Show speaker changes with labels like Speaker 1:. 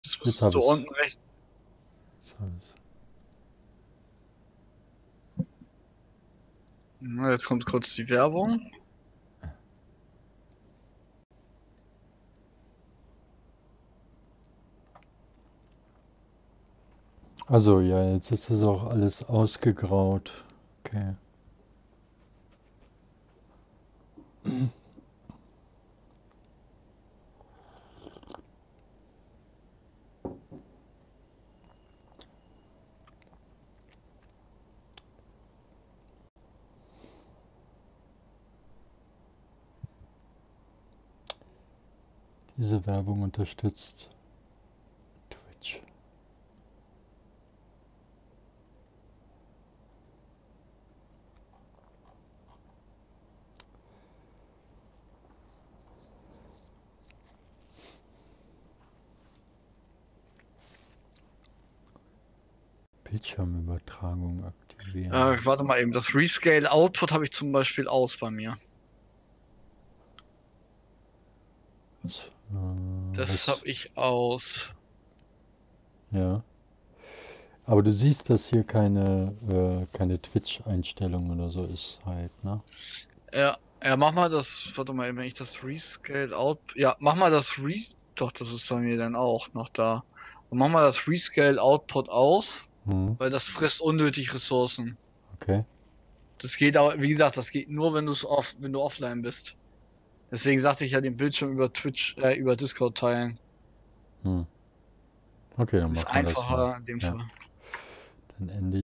Speaker 1: Jetzt habe
Speaker 2: So
Speaker 1: ich
Speaker 2: unten rechts. Na, jetzt kommt kurz die Werbung.
Speaker 1: Also ja, jetzt ist das auch alles ausgegraut. Okay. Diese Werbung unterstützt Twitch. Bildschirmübertragung aktivieren.
Speaker 2: Warte mal eben, das Rescale Output habe ich zum Beispiel aus bei mir.
Speaker 1: Was,
Speaker 2: Das
Speaker 1: was?
Speaker 2: habe ich aus.
Speaker 1: Ja. Aber du siehst, dass hier keine Twitch-Einstellung oder so ist halt, ne?
Speaker 2: Ja, mach mal das. Warte mal eben, wenn ich das Rescale Out. Ja, mach mal das Doch, das ist bei mir dann auch noch da. Und mach mal das Rescale Output aus,
Speaker 1: Hm,
Speaker 2: weil das frisst unnötig Ressourcen.
Speaker 1: okay.
Speaker 2: Das geht aber, wie gesagt, das geht nur, wenn du offline bist. Deswegen sagte ich ja den Bildschirm über über Discord teilen.
Speaker 1: Hm. Okay, dann
Speaker 2: Ist
Speaker 1: machen wir das mal.
Speaker 2: einfacher in dem
Speaker 1: Ja.
Speaker 2: Fall.
Speaker 1: Dann ende